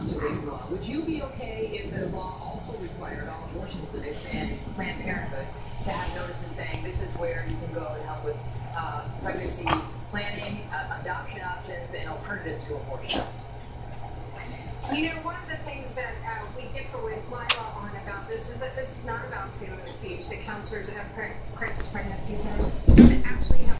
sponsor-based law. Would you be okay if the law also required all abortion clinics and Planned Parenthood to have notices saying this is where you can go and help with pregnancy planning, adoption options, and alternatives to abortion? You know, one of the things that we differ with Lila on about this is that this is not about freedom of speech. The counselors at crisis pregnancy centers actually have